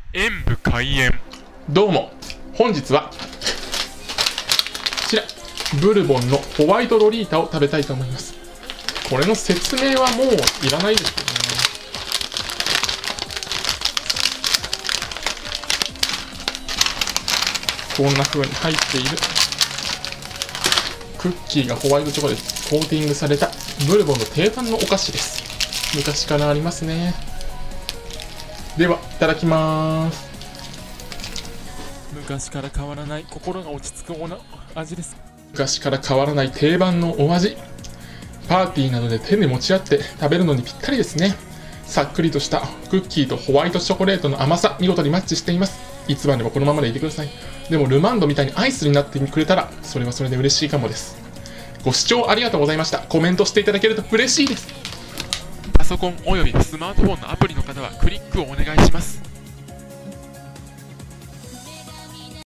演武開演。 どうも、本日はこちらブルボンのホワイトロリータを食べたいと思います。これの説明はもういらないですよね。こんな風に入っているクッキーがホワイトチョコでコーティングされたブルボンの定番のお菓子です。昔からありますね。では、いただきます。 昔から変わらない心が落ち着く味です。 昔から変わらない定番のお味。パーティーなどで手で持ち合って食べるのにぴったりですね。さっくりとしたクッキーとホワイトチョコレートの甘さ、見事にマッチしています。いつまでもこのままでいてください。でもルマンドみたいにアイスになってくれたら、それはそれで嬉しいかもです。ご視聴ありがとうございました。コメントしていただけると嬉しいです。 パソコンおよびスマートフォンのアプリの方はクリックをお願いします。